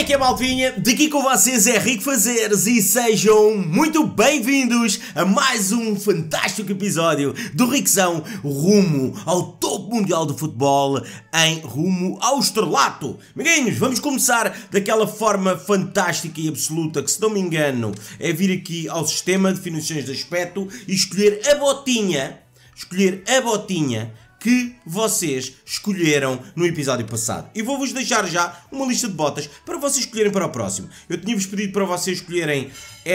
é que é, malvinha? Daqui com vocês é Rico Fazeres e sejam muito bem-vindos a mais um fantástico episódio do Riquezão rumo ao topo mundial do futebol em rumo ao estrelato. Amiguinhos, vamos começar daquela forma fantástica e absoluta que, se não me engano, é vir aqui ao sistema de definições de aspecto e escolher a botinha que vocês escolheram no episódio passado. E vou-vos deixar já uma lista de botas para vocês escolherem para o próximo. Eu tinha-vos pedido para vocês escolherem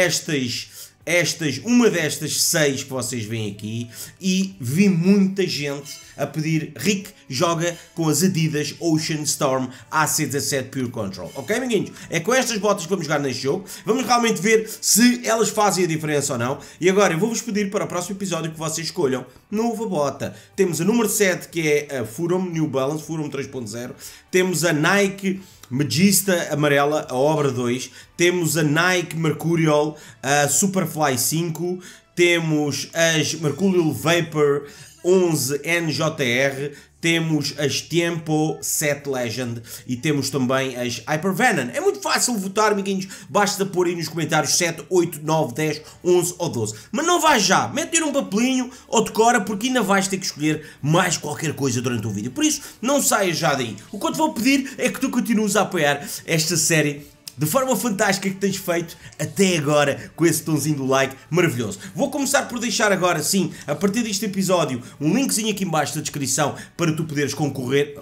uma destas 6 que vocês veem aqui, e vi muita gente a pedir: Rick, joga com as Adidas Ocean Storm AC17 Pure Control. Ok, amiguinhos? É com estas botas que vamos jogar neste jogo. Vamos realmente ver se elas fazem a diferença ou não. E agora eu vou-vos pedir para o próximo episódio que vocês escolham nova bota. Temos a número 7, que é a Furum New Balance, Furum 3.0. Temos a Nike Magista amarela, a Obra 2, temos a Nike Mercurial, a Superfly 5, temos as Mercurial Vapor 11 NJR, temos as Tempo 7 Legend e temos também as Hyper Venom. É muito fácil votar, amiguinhos, basta pôr aí nos comentários 7, 8, 9, 10, 11 ou 12. Mas não vais já, mete um papelinho ou decora, porque ainda vais ter que escolher mais qualquer coisa durante o vídeo. Por isso, não saias já daí. O que eu te vou pedir é que tu continues a apoiar esta série de forma fantástica que tens feito até agora, com esse tonzinho do like maravilhoso. Vou começar por deixar agora, sim, a partir deste episódio, um linkzinho aqui em baixo da descrição para tu poderes concorrer.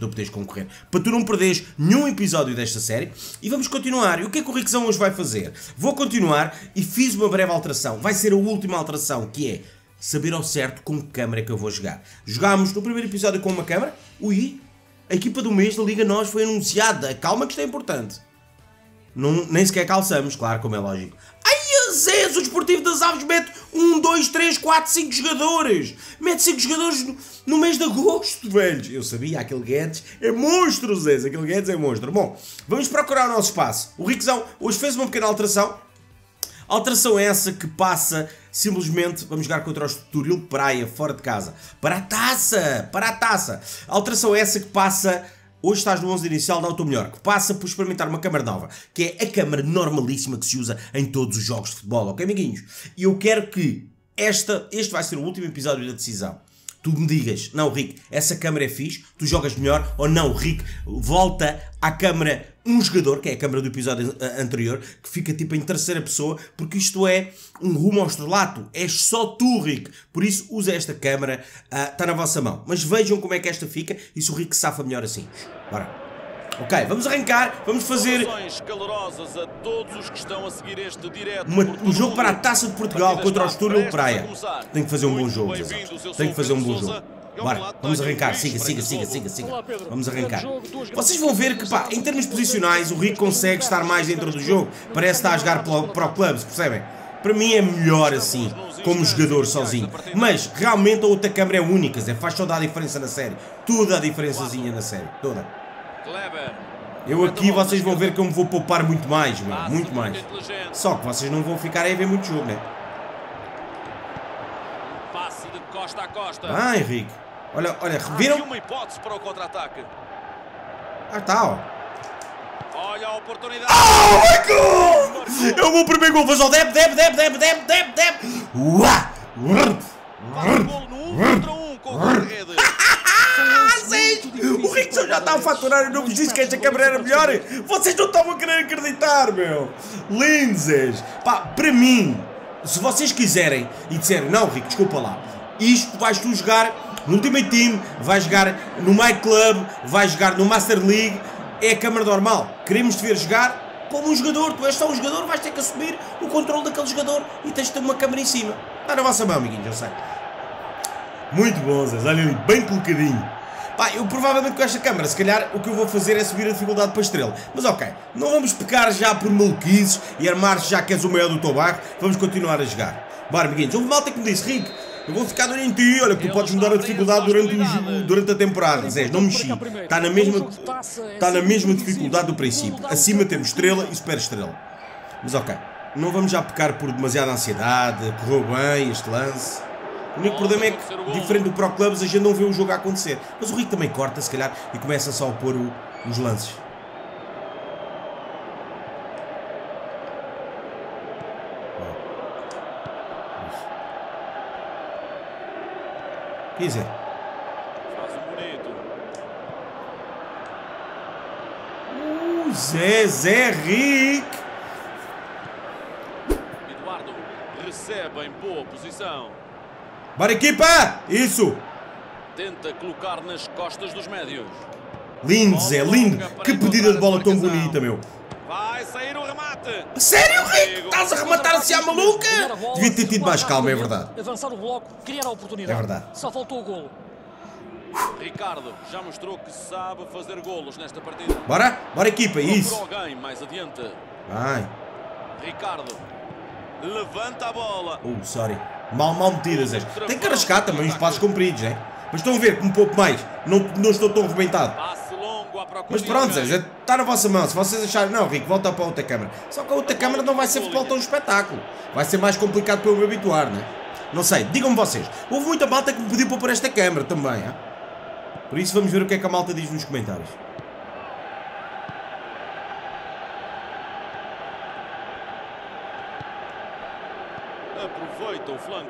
Para tu não perderes nenhum episódio desta série. E vamos continuar. E o que é que o Riquezão hoje vai fazer? Vou continuar e fiz uma breve alteração. Vai ser a última alteração, que é saber ao certo com que câmara que eu vou jogar. Jogámos no primeiro episódio com uma câmara. Ui, a equipa do mês da Liga NOS foi anunciada. Calma que isto é importante. Não, nem sequer calçamos, claro, como é lógico. Ai, Zés, o Desportivo das Aves mete 1, 2, 3, 4, 5 jogadores. Mete 5 jogadores no mês de agosto, velhos. Eu sabia, aquele Guedes é monstro, Zés. Aquele Guedes é monstro. Bom, vamos procurar o nosso espaço. O Riquezão hoje fez uma pequena alteração. Alteração essa que passa simplesmente, vamos jogar contra o Estoril Praia, fora de casa. Para a taça. Alteração essa que passa... Hoje estás no 11 inicial da Auto Melhor, que passa por experimentar uma câmara nova, que é a câmara normalíssima que se usa em todos os jogos de futebol, ok, amiguinhos? E eu quero que este vai ser o último episódio da decisão. Tu me digas: não, Rick, essa câmara é fixe, tu jogas melhor, ou não, Rick, volta à câmara um jogador, que é a câmara do episódio anterior, que fica tipo em terceira pessoa, porque isto é um rumo ao estrelato, és só tu, Rick, por isso usa esta câmara, está na vossa mão. Mas vejam como é que esta fica e se o Rick safa melhor assim. Bora. Ok, vamos arrancar, vamos fazer um jogo para a Taça de Portugal contra o Estoril Praia. Tenho que fazer um bom jogo, tenho que fazer um bom jogo. Bora, vamos arrancar, siga. Vamos arrancar. Vocês vão ver que, pá, em termos posicionais, o Rick consegue estar mais dentro do jogo. Parece estar a jogar para o clubes, percebem? Para mim é melhor assim, como jogador sozinho. Mas, realmente, a outra câmara é única, Zé. Faz toda a diferença na série. Toda a diferençazinha na série, toda. Eu aqui, vocês vão ver que eu me vou poupar muito mais, meu, muito mais. Só que vocês não vão ficar aí a ver muito jogo, né? Ah, Henrique. Olha, viram? Ah, tá, ó. Olha a oportunidade. Oh, my God! É o meu primeiro gol. Faz ao Deb. Uá! Faz o gol no 1 contra 1 com o guarda-redes. O Riquezão já está a faturar. Eu não vos disse que esta câmera era melhor. Vocês não estão a querer acreditar, meu. Lindsay. Pá, para mim, se vocês quiserem e disserem: não, Rico, desculpa lá, isto vais tu jogar no Ultimate Team, vais jogar no My Club, vais jogar no Master League, é a câmara normal. Queremos te ver jogar como um jogador. Tu és só um jogador, vais ter que assumir o controle daquele jogador e tens de ter uma câmara em cima. Está na vossa mão, amiguinhos, eu sei. Muito bom, Zé. Olha ali, bem colocadinho. Pá, eu provavelmente com esta câmara, se calhar, o que eu vou fazer é subir a dificuldade para a estrela. Mas ok, não vamos pecar já por maluquices e armar-se já que és o maior do teu bairro. Vamos continuar a jogar. Bora, amiguinhos. Houve malta que me disse: Rick, eu vou ficar em ti, olha, que tu podes mudar a dificuldade durante a temporada. Zé, não mexi. Está na mesma dificuldade do princípio. Acima temos estrela e super estrela. Mas ok, não vamos já pecar por demasiada ansiedade. Correu bem este lance. O único problema é que, diferente do Pro Clubs, a gente não vê o jogo a acontecer. Mas o Rico também corta, se calhar, e começa só a pôr os lances. Quer dizer, Faz um bonito. Zé Rick. Eduardo recebe em boa posição. Bora, equipa! Isso! Tenta colocar nas costas dos médios. Lindo, Zé, lindo! Que pedida de bola tão bonita, meu! Vai sair o remate. Sério, Rick? Estás a rematar assim à maluca? Devia ter tido mais calma, é verdade. Avançar o bloco, criar a oportunidade. É verdade. Só faltou o golo. Ricardo já mostrou que sabe fazer golos nesta partida. Bora? Bora, equipa, isso! Procura alguém mais adiante. Vai! Ricardo levanta a bola. Sorry. Mal metidas, Zé. Tem que arriscar também os passos compridos, né? Mas estão a ver que um pouco mais. Não estou tão arrebentado. Passe longo à procura. Mas pronto, Zé, está na vossa mão. Se vocês acharem, não, Rico, volta para a outra câmara. Só que a outra câmara não vai ser futebol tão espetáculo. Vai ser mais complicado para eu me habituar, né? Não sei, digam-me vocês. Houve muita malta que me pediu para pôr esta câmara também, hein? Por isso vamos ver o que é que a malta diz nos comentários. Aproveita o flanco.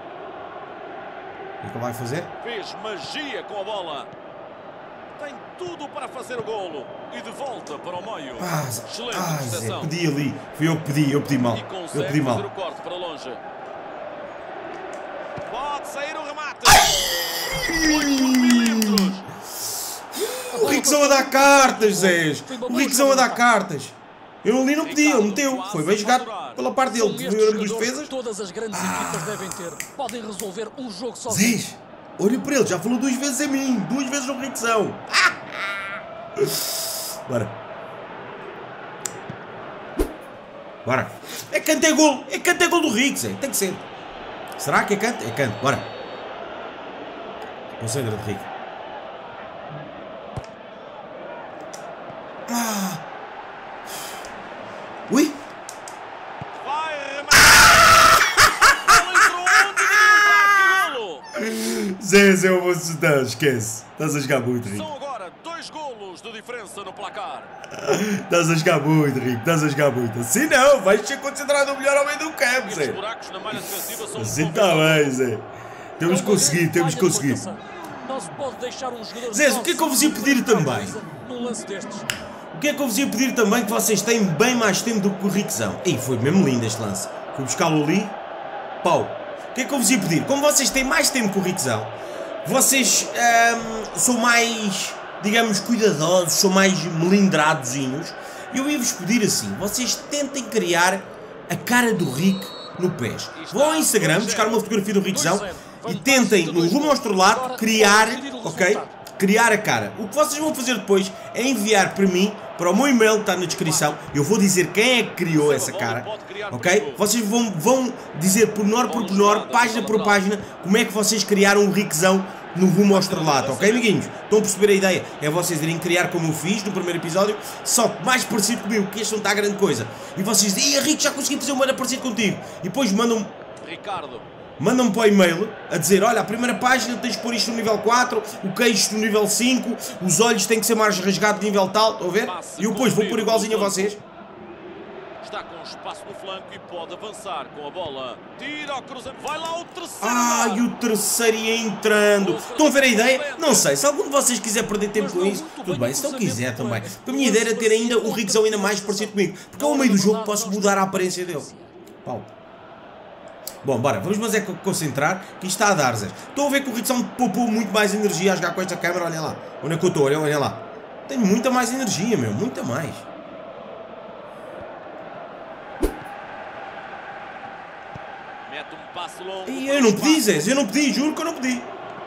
O que é que ele vai fazer? Fez magia com a bola. Tem tudo para fazer o golo. E de volta para o meio. Excelente Zé, prestação. pedi ali. Fui eu que pedi, eu pedi mal. E Eu consegue pedi mal. fazer o corte para longe. Pode sair o remate. Foi por milímetros. O Rickzão a dar cartas, Zé. O Rickzão a dar cartas. Eu ali não pedi, ele meteu. Foi bem jogado pela parte dele. São estes Foi dos jogadores defesas. que todas as grandes equipas devem ter. Podem resolver um jogo Zé, sozinhos. olha para ele, já falou 2 vezes a mim. 2 vezes no Rickzão. Bora. Bora. É canto, é gol. É canto, é gol do Rick, Zé. Tem que ser. Será que é canto? É canto. Bora. Concentra-te, Rick. Ui. Vai rematar. Bola entrou onde devia entrar. Que golo. Zé, eu vou assustar. Esquece. Estás a jogar muito, Rick. São agora 2 golos de diferença no placar. Estás a jogar muito, Rick. Estás a jogar muito. Assim não. Vais ser considerado o melhor homem do campo, Estes Zé. buracos na malha defensiva são Assim está bem, Zé. Temos que conseguir, temos que conseguir. Não se pode deixar um jogador. Zé, o que é que eu vos ia pedir também? Num lance destes. O que é que eu vos ia pedir também? Que vocês têm bem mais tempo do que o Rickzão. E foi mesmo lindo este lance. Fui buscá-lo ali. Pau. O que é que eu vos ia pedir? Como vocês têm mais tempo que o Rickzão, vocês são mais, digamos, cuidadosos, são mais melindradozinhos. Eu ia-vos pedir assim, vocês tentem criar a cara do Rick no PES. Vão ao Instagram, buscar uma fotografia do Rickzão e tentem, no rumo ao estrelato, criar, ok? Criar a cara. O que vocês vão fazer depois é enviar para mim, para o meu e-mail que está na descrição. Eu vou dizer quem é que criou essa cara, ok? Vocês vão dizer pormenor por pormenor, página por página, como é que vocês criaram o Rickzão no rumo ao estrelato, ok, amiguinhos? Estão a perceber a ideia? É vocês irem criar como eu fiz no primeiro episódio, só que mais parecido comigo, que este não está a grande coisa. E vocês dizem, Rick, já consegui fazer um mana parecido contigo. E depois mandam-me para o e-mail a dizer, olha, a primeira página tens de pôr isto no nível 4, o queixo no nível 5, os olhos têm que ser mais rasgados no nível tal, estão a ver? E eu depois vou pôr igualzinho a vocês. Está com espaço no flanco e pode avançar com a bola. Tira ao cruzamento. Vai lá o terceiro. Ai, o terceiro ia entrando. Estão a ver a ideia? Não sei, se algum de vocês quiser perder tempo com isso, tudo bem, se não quiser também. Porque a minha ideia era ter ainda o Rickzão ainda mais parecido comigo. Porque ao meio do jogo posso mudar a aparência dele. Pau. Bom, bora, vamos mas é concentrar que isto está a dar, Zé. Estão a ver que o Rickzão poupou muito mais energia a jogar com esta câmera, olha lá. Onde é que eu estou? Olha lá. Tem muita mais energia, meu, muita mais. Mete um passo longo. E eu não pedi, Zé, eu não pedi, juro que eu não pedi.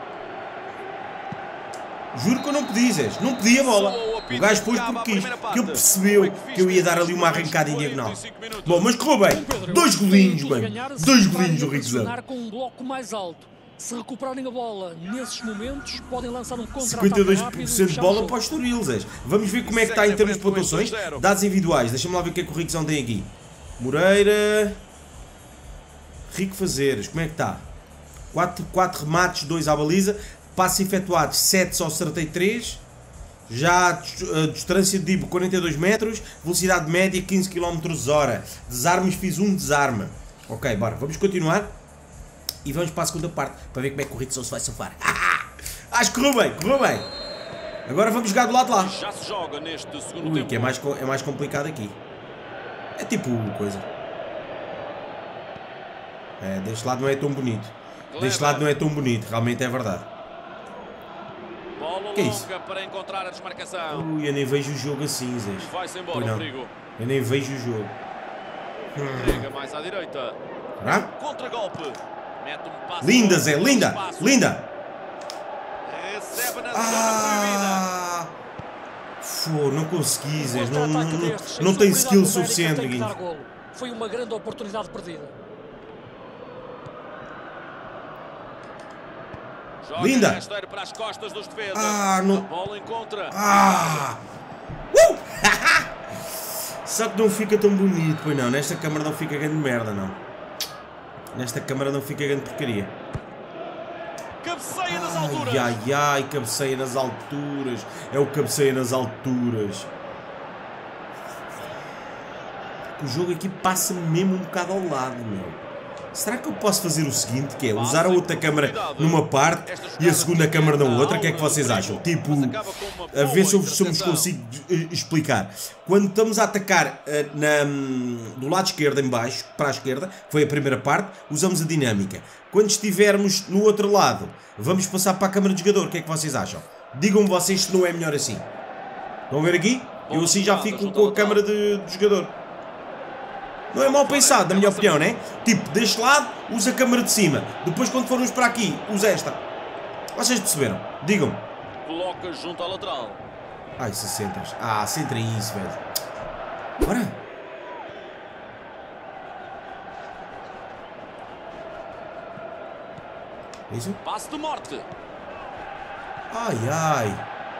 Juro que eu não pedi, Zé, não pedi a bola. O gajo pôs porque quis, que ele percebeu que eu ia dar ali uma arrancada em diagonal. Bom, mas correu bem. 2 golinhos, bem. 2 golinhos o Rickzão. Com um bloco mais alto. Se recuperarem a bola nesses momentos, podem lançar um contra-ataque 52% de bola para o Estoril, Zé. Vamos ver como é que está em termos de pontuações. Dados individuais, deixa-me lá ver o que é que o Rickzão tem aqui. Moreira... Rico Fazeres, como é que está? 4 remates, 2 à baliza. Passos efetuados, 7, só acertei 3. Já a distância de drible 42 metros. Velocidade média 15 km/h. Desarmes, fiz um desarme. Ok, bora, vamos continuar. E vamos para a segunda parte, para ver como é que o Rickson se vai safar. Acho que correu bem, correu bem. Agora vamos jogar do lado de lá. Já se joga neste segundo Ui, tempo. que é mais complicado aqui. É tipo coisa. É, deste lado não é tão bonito. Deste lado não é tão bonito, realmente é verdade. Bola Que é isso? longa para encontrar a desmarcação. Ui, eu nem vejo o jogo assim, Zé. Vai-se Pois embora não. o perigo. Eu nem vejo o jogo. Entrega mais à direita. Será? Contra-golpe. Mete um passo. Linda, longo Zé, no linda, espaço. linda. Recebe na zona proibida. Não consegui, Zé. Um contra-ataque destes, Não a tem superioridade skill numérica suficiente, tem que dar amiguinhos. golo. Foi uma grande oportunidade perdida. Joga Linda. rasteiro para as costas dos defesas. Não. A bola encontra. Só que não fica tão bonito, pois não. Nesta câmara não fica grande merda, não. Nesta câmara não fica grande porcaria. Cabeceia nas alturas. Ai, cabeceia nas alturas. É o cabeceia nas alturas. O jogo aqui passa-me mesmo um bocado ao lado, meu. Será que eu posso fazer o seguinte, que é usar a outra câmara numa parte e a segunda câmara na outra? O que é que vocês acham? Tipo, a ver se eu vos consigo explicar. Quando estamos a atacar do lado esquerdo em baixo, para a esquerda, que foi a primeira parte, usamos a dinâmica. Quando estivermos no outro lado, vamos passar para a câmara de jogador. O que é que vocês acham? Digam-me vocês se não é melhor assim. Estão a ver aqui? Eu assim já fico com a câmara de jogador. Não é mal pensado, na minha opinião, né? Tipo, deste lado, usa a câmara de cima. Depois, quando formos para aqui, usa esta. Vocês perceberam? Digam-me. Coloca junto ao lateral. Ai, se centras. Centra isso, velho. Bora. Isso? Passe de morte. Ai.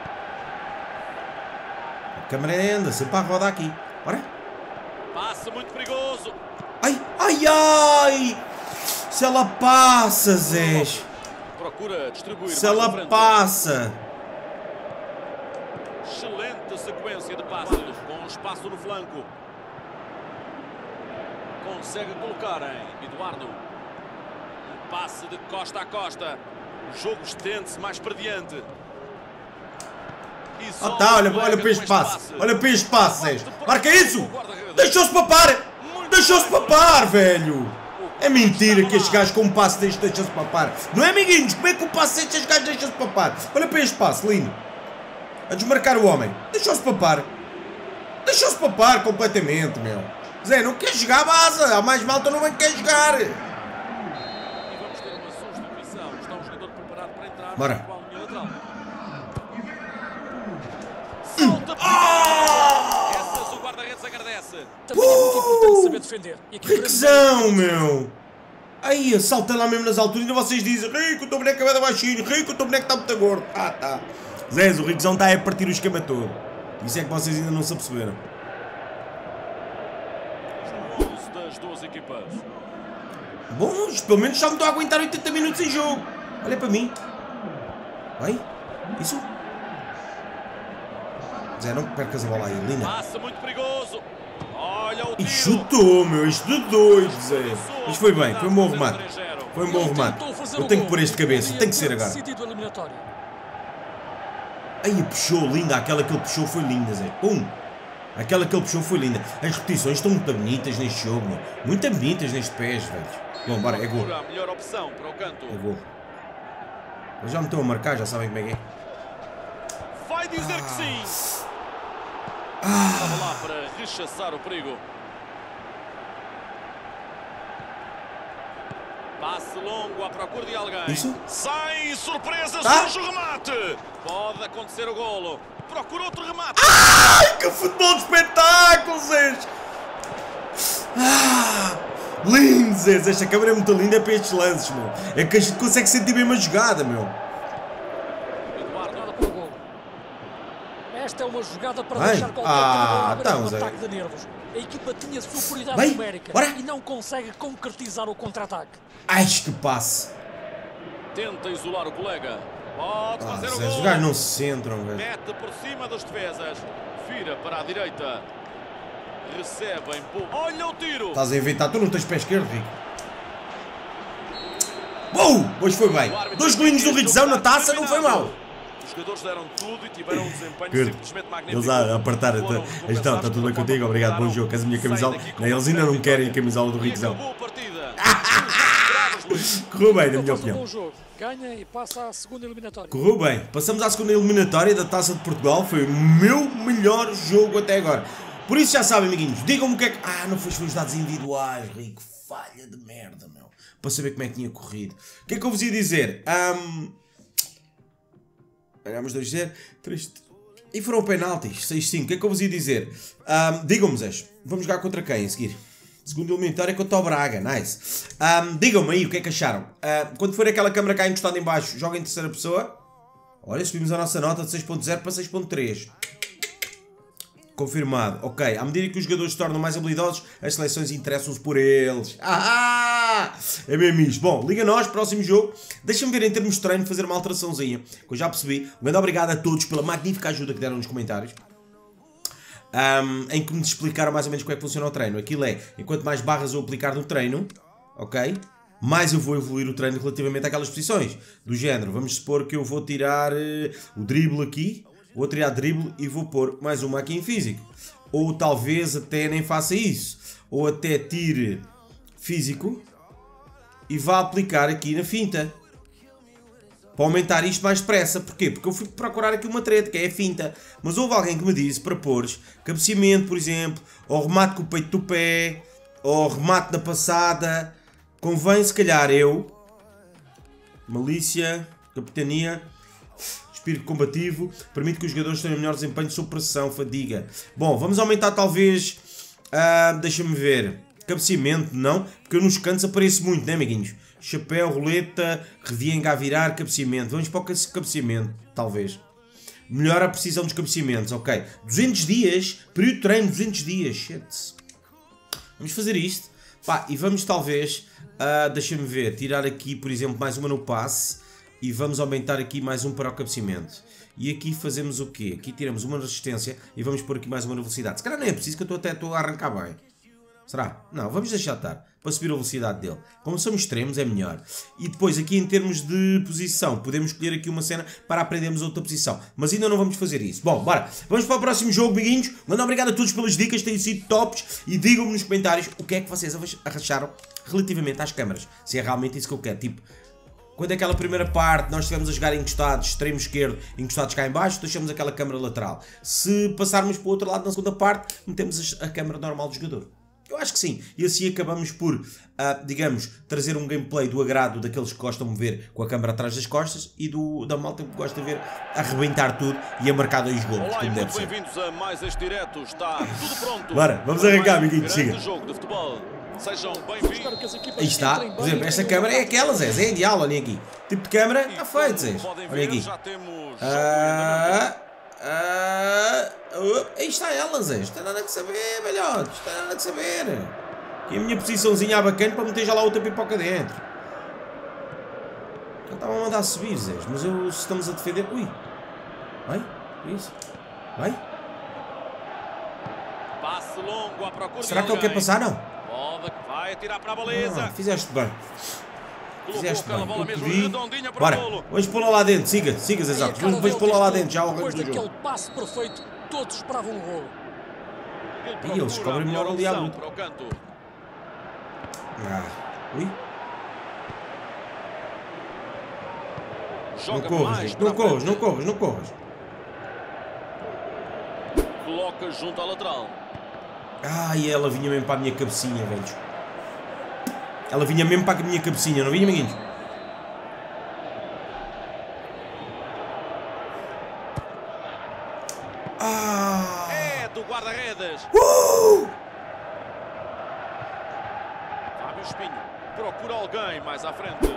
A câmera anda sempre a rodar aqui. Bora. Passe muito perigoso. Ai. Se ela passa, Zé. Procura distribuir. Se mais à ela frente. passa. Excelente sequência de passos com espaço no flanco. Consegue colocar em Eduardo. Um passe de costa a costa. O jogo estende-se mais para diante. Olha para este passe. Olha para este passe, Zé. Marca isso. Deixou-se papar. Deixou-se papar, velho. É mentira que este gajo com um passe deste deixa-se papar. Não é, amiguinhos? Como é que um passe deste gajo deixa-se papar? Olha para este passe, lindo. A desmarcar o homem. Deixou-se papar. Deixou-se papar completamente, meu. Zé, não quer jogar a base. Há mais malta não quer jogar. E vamos ter uma substituição. Está um jogador preparado para entrar. Bora. Com a linha lateral. Salta. Essas o guarda-redes agradece. Também é muito importante saber defender. E aqui Riquezão, meu. Aí, salta lá mesmo nas alturas. Ainda vocês dizem, Rico, o teu boneco é baixinho. Rico, o teu boneco está muito gordo. Tá. Zé, o Riquezão está a partir o esquema todo. Isso é que vocês ainda não se aperceberam. Os 11 das duas equipas. Bom, pelo menos já me estou a aguentar 80 minutos em jogo. Olha para mim. Vai. Isso. Zé, não percas a bola aí, linda. Passa muito perigoso. Olha o E tiro. chutou, meu. Isto de doido, Zé. Mas foi bem, foi um bom remate. Foi um bom remate. Eu tenho que pôr este de cabeça. Tem que ser agora. Aí puxou, linda. Aquela que ele puxou foi linda, Zé. Pum. Aquela que ele puxou foi linda. As repetições estão muito bonitas neste jogo, meu. Muito bonitas neste pés, velho. Bom, bora, é gol. A melhor opção para o canto. É gol. Eles já me estão a marcar, já sabem como é que é. Vai dizer que sim. Estava lá para rechaçar o perigo. Passe longo à procura de alguém. Isso? Sai, surpresa, Tá. surge o remate. Pode acontecer o golo. Procura outro remate. Ai, que futebol de espetáculo, Zé! Lindo, Zé! Esta câmera é muito linda para estes lances, meu. É que a gente consegue sentir bem uma jogada, meu. Eduardo para o gol. Esta é uma jogada para Vai. deixar qualquer treinador então, um Zé. ataque de nervos. A equipa tinha superioridade Vai, numérica bora. e não consegue concretizar o contra-ataque. Ai, que passe! Tenta isolar o colega. Pode fazer o Zé, os golo. gajos não se centram, velho. Mete por cima dos defesas. Vira para a direita. Recebe em pouco. Olha o tiro. Estás a inventar, tu não tens pé esquerdo, Rico. Pois foi bem. 2 golinhos do Riquezão na taça, não foi mal. Os jogadores deram tudo e tiveram um desempenho simplesmente magnífico. Eles a apertar. Então, está tudo bem contigo? Obrigado, bom jogo. Queres a minha camisola? Não, eles ainda não querem a camisola do Riquezão. Correu bem, na minha opinião. Ganha e passa à segunda eliminatória. Correu bem. Passamos à segunda eliminatória da Taça de Portugal. Foi o meu melhor jogo até agora. Por isso já sabem, amiguinhos. Digam-me o que é que... não foi os dados individuais, Rico. Falha de merda, meu. Para saber como é que tinha corrido. O que é que eu vos ia dizer? Ganhámos 2-0. 3... E foram penaltis. 6-5. O que é que eu vos ia dizer? Digam-me, Zé. Vamos jogar contra quem a seguir? Segunda eliminatória contra o Braga, nice. Digam-me aí o que é que acharam. Quando for aquela câmera cá encostada em baixo, joga em terceira pessoa. Olha, subimos a nossa nota de 6.0 para 6.3. Confirmado. Ok, à medida que os jogadores se tornam mais habilidosos, as seleções interessam-se por eles. É mesmo isto. Bom, liga nós, próximo jogo. Deixa-me ver em termos de treino, fazer uma alteraçãozinha, que eu já percebi. Um grande obrigado a todos pela magnífica ajuda que deram nos comentários. Em que me explicaram mais ou menos como é que funciona o treino. Aquilo é, enquanto mais barras eu aplicar no treino, ok, mais eu vou evoluir o treino relativamente àquelas posições. Do género, vamos supor que eu vou tirar o drible aqui, vou tirar drible e vou pôr mais uma aqui em físico. Ou talvez até nem faça isso. Ou até tire físico e vá aplicar aqui na finta. Para aumentar isto mais depressa. Porquê? Porque eu fui procurar aqui uma treta, que é a finta. Mas houve alguém que me disse para pôres cabeceamento, por exemplo, ou remate com o peito do pé, ou remate na passada. Convém, se calhar, malícia, capitania, espírito combativo, permite que os jogadores tenham melhor desempenho sob pressão, fadiga. Bom, vamos aumentar talvez, deixa-me ver, cabeceamento, não? Porque eu nos cantos apareço muito, né, amiguinhos? Chapéu, roleta, revia, engavirar, cabeceamento. Vamos para o cabeceamento, talvez. Melhora a precisão dos cabeceamentos, ok. 200 dias, período de treino, 200 dias, shit. Vamos fazer isto. Pá, e vamos talvez, deixa-me ver, tirar aqui, por exemplo, mais uma no passe. E vamos aumentar aqui mais um para o cabeceamento. E aqui fazemos o quê? Aqui tiramos uma resistência e vamos pôr aqui mais uma na velocidade. Se calhar não é preciso, que eu até estou a arrancar bem. Será? Não, vamos deixar estar, para subir a velocidade dele. Como somos extremos é melhor. E depois aqui em termos de posição, podemos escolher aqui uma cena para aprendermos outra posição. Mas ainda não vamos fazer isso. Bom, bora. Vamos para o próximo jogo, amiguinhos. Muito obrigado a todos pelas dicas, têm sido tops. E digam-me nos comentários o que é que vocês acharam relativamente às câmaras. Se é realmente isso que eu quero. Tipo, quando aquela primeira parte nós estivemos a jogar encostados, extremo esquerdo, encostados cá em baixo, deixamos aquela câmara lateral. Se passarmos para o outro lado na segunda parte, metemos a câmara normal do jogador. Eu acho que sim. E assim acabamos por, digamos, trazer um gameplay do agrado daqueles que gostam de ver com a câmera atrás das costas e da malta que gosta de ver arrebentar tudo e a marcar 2 golos, Olá, como deve ser. Bem-vindos a mais este direto. Está tudo pronto. Bora, vamos arrancar, amiguinhos, siga. Jogo de futebol. Sejam bem-vindos. Aí está, por exemplo, esta câmera é aquela, Zé, é ideal, olhem aqui. Tipo de câmera, está feito, Zé. Olhem aqui. Já temos Aí está ela, Zé. Isto não tem nada que saber, velhote. Isto não tem nada que saber. E a minha posiçãozinha bacana para meter já lá outra pipoca dentro. Já estava a mandar subir, Zé. Mas eu, se estamos a defender... Ui. Vai. Isso. Vai. Passe longo à procura. Será que ele quer passar? Não. Vai atirar para a baliza. Fizeste bem. Fizeste bem. Bola Eu mesmo pedi. redondinha para Bora. o golo. Vamos pô-la lá dentro. Siga, Zé Zac. Vamos pô-la lá dentro. Já o arranco Depois do jogo. daquele passe perfeito, todos esperavam um golo. E eles cobrem melhor ali à luta. Para o canto. Ui. Não Joga corras, mais Rico. Não para a corras, frente. não corras, não corras. Coloca junto à lateral. E ela vinha mesmo para a minha cabecinha, velhos. Ela vinha mesmo para a minha cabecinha, não vinha, amiguinhos? É do guarda-redes. Fábio Espinho procura alguém mais à frente.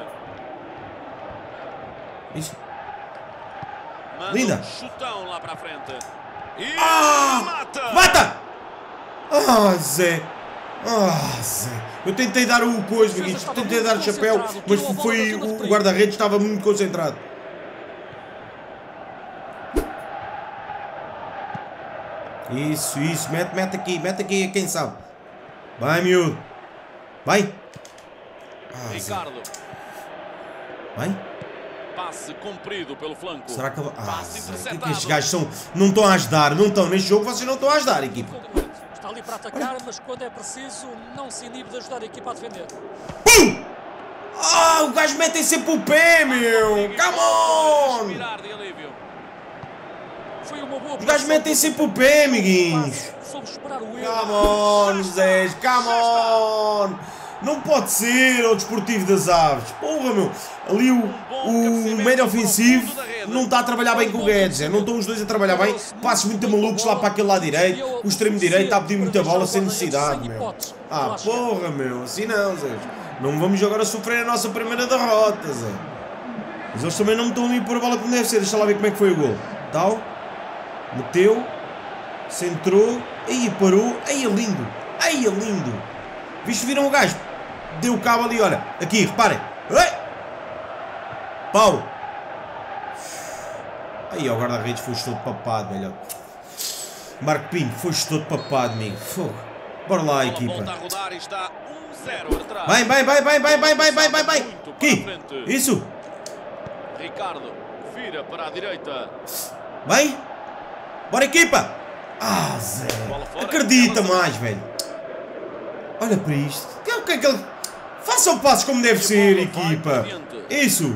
Isso. Manda Linda. um chutão lá para a frente. E mata! Mata! Zé. Zé. Eu tentei dar o coisa, amiguinhos. Tentei dar o chapéu, mas foi o guarda-redes estava muito concentrado. Isso. Mete aqui, quem sabe. Vai, miúdo. Vai. Ricardo. Vai. Passe comprido pelo flanco. Será que ele... Passe Zé, que interceptado. estes gajos são... não estão a ajudar, não estão neste jogo, vocês não estão a ajudar, equipa. Está ali para atacar, mas quando é preciso, não se inibe de ajudar a equipa a defender. Pum! Ah, o gajo mete sempre o pé, meu! Come on! Respirar de alívio. Foi uma boa Os gajos metem sempre o pé, amiguinhos! Soube esperar o Come erro. on, Zé! Come on! Não pode ser o desportivo das aves. Porra, meu! Ali o médio ofensivo não está a trabalhar bem com o Guedes. Não estão os dois a trabalhar bem. Passos muito malucos lá para aquele lado direito. O extremo direito está a pedir muita bola sem necessidade, meu. Ah, porra, meu! Assim não, Zé. Não vamos agora sofrer a nossa primeira derrota, Zé. Mas eles também não me estão a ir pôr a bola como deve ser. Deixa lá ver como é que foi o gol. Tal. Meteu. Centrou. Aí parou. Aí é lindo. Aí é lindo. Viste, viram o gajo? Deu o cabo ali, olha. Aqui, reparem. Ei! Pau. Aí, o guarda-redes foi todo papado, velho. Marco Pinho, foi todo papado, amigo. Fogo. Bora lá, equipa. Vai, vai, vai, vai, vai, vai, vai, vai, vai, vai. Aqui. Isso. Ricardo vira para a direita. Vai. Bora, equipa. Ah, Zé. Acredita mais, velho. Olha para isto. O que é que ele... Façam passos como deve ser, equipa. Isso.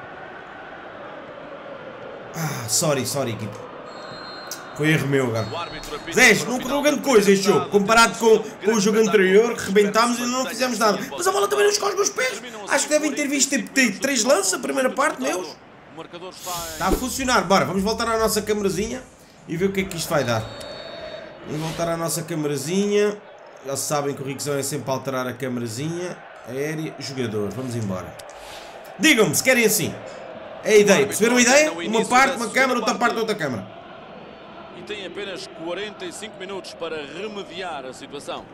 Ah, sorry, equipa. Foi erro meu, cara. Zé, não correu grande coisa este jogo. Comparado com o jogo anterior, que rebentámos e não fizemos nada. Mas a bola também não escorre nos pés. Acho que devem ter visto ter 3 lances a primeira parte, meus. Está a funcionar. Bora, vamos voltar à nossa camarazinha e ver o que é que isto vai dar. Vamos voltar à nossa camarazinha. Já sabem que o Riquezão é sempre a alterar a camarazinha. Aérea, jogador. Vamos embora. Digam-me se querem assim. É a ideia. Perceberam a ideia? Uma parte, uma câmara, outra parte, outra câmara. E tem apenas 45 minutos para remediar a situação.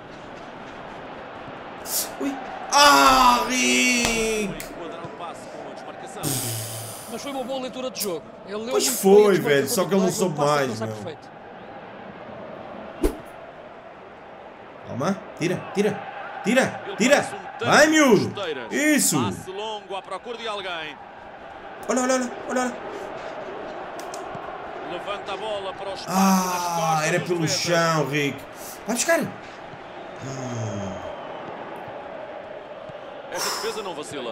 Ui. Ah, Rick! Mas foi uma boa leitura de jogo. Ele Pois foi, velho. Só que ele não soube mais, meu. Calma. Tira, tira. Tira, tira. Vai, miúdo. Isso. Passe longo à procura de alguém. Olha, olha, olha, olha. Levanta a bola para os espaço Ah, nas costas era dos pelo defesas. chão, Rick. Vai buscar. Esta defesa não vacila.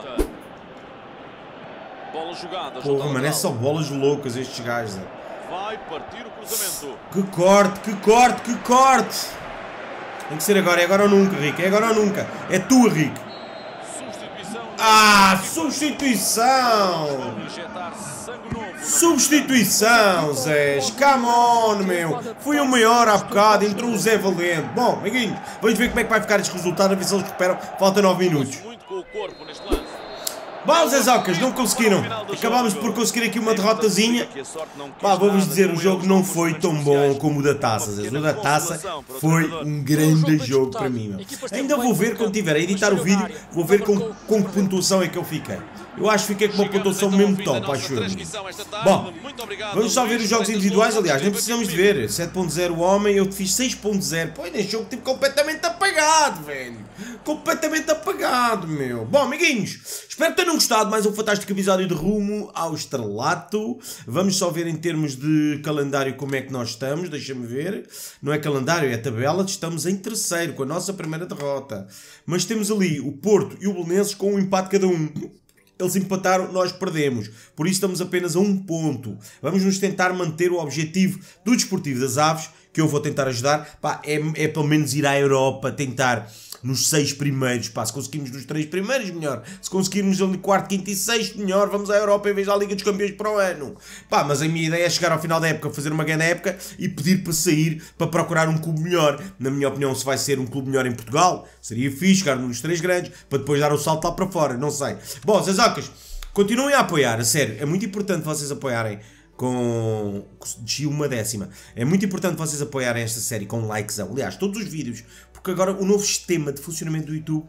Bola jogada. Porra, mano, é só bolas loucas estes gajos. Né? Vai partir o cruzamento. Que corte, que corte, que corte. Tem que ser agora, é agora ou nunca, Rick. É agora ou nunca. É tua, Rick. Substituição. Ah, substituição. Injetar sangue novo. Substituição, Zé. Come on, meu. Foi o maior há bocado, entrou o Zé Valente. Bom, amiguinhos, vamos ver como é que vai ficar este resultado, a ver se eles recuperam. Falta 9 minutos. Muito com o corpo neste lance. Bom, Zé Zocas, não conseguiram. Acabámos por conseguir aqui uma derrotazinha. Pá, vou-vos dizer, o jogo não foi tão bom como o da Taça, Zé. O da Taça foi um grande jogo para mim, meu. Ainda vou ver quando tiver a editar o vídeo, vou ver com que pontuação é que eu fiquei. Eu acho que fiquei com uma pontuação mesmo top, acho eu. Bom, vamos só ver os jogos individuais, aliás, nem precisamos de ver. 7.0 homem, eu fiz 6.0. Pô, neste jogo tive completamente apagado, velho. Completamente apagado, meu. Bom, amiguinhos, espero que tenham gostado de mais um fantástico episódio de Rumo ao Estrelato. Vamos só ver em termos de calendário como é que nós estamos, deixa-me ver. Não é calendário, é tabela. Estamos em terceiro, com a nossa primeira derrota. Mas temos ali o Porto e o Belenenses com um empate cada um. Eles empataram, nós perdemos. Por isso estamos apenas a 1 ponto. Vamos nos tentar manter o objetivo do Desportivo das Aves, que eu vou tentar ajudar. Pá, é pelo menos ir à Europa, tentar nos 6 primeiros. Pá, se conseguirmos nos 3 primeiros, melhor. Se conseguirmos ali 4º, 5º e 6º, melhor. Vamos à Europa em vez da Liga dos Campeões para o ano. Pá, mas a minha ideia é chegar ao final da época, fazer uma grande época e pedir para sair, para procurar um clube melhor. Na minha opinião, se vai ser um clube melhor em Portugal, seria fixe, chegar nos 3 grandes, para depois dar o salto lá para fora, não sei. Bom, Zezocas, continuem a apoiar, a sério. É muito importante vocês apoiarem com de 1/10. É muito importante vocês apoiarem esta série com um likezão. Aliás, todos os vídeos, porque agora o novo sistema de funcionamento do YouTube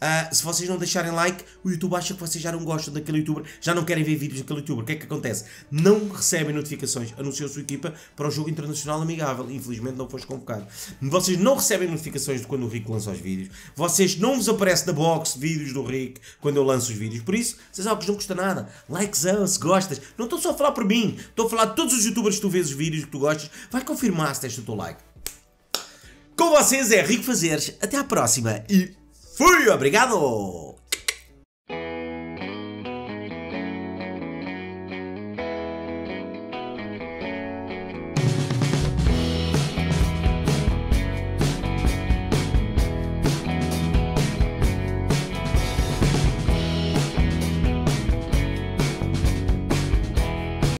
se vocês não deixarem like, o YouTube acha que vocês já não gostam daquele youtuber, já não querem ver vídeos daquele youtuber. O que é que acontece? Não recebem notificações, anunciou a sua equipa para o jogo internacional amigável, infelizmente não foste convocado. Vocês não recebem notificações de quando o Rico lança os vídeos, vocês não vos aparece na box vídeos do Rico quando eu lanço os vídeos, por isso, vocês sabem que não custa nada, likezão, se gostas, não estou só a falar por mim, estou a falar de todos os youtubers que tu vês os vídeos que tu gostas, vai confirmar se deste o teu like. Com vocês é Rico Fazeres, até à próxima e fui, obrigado!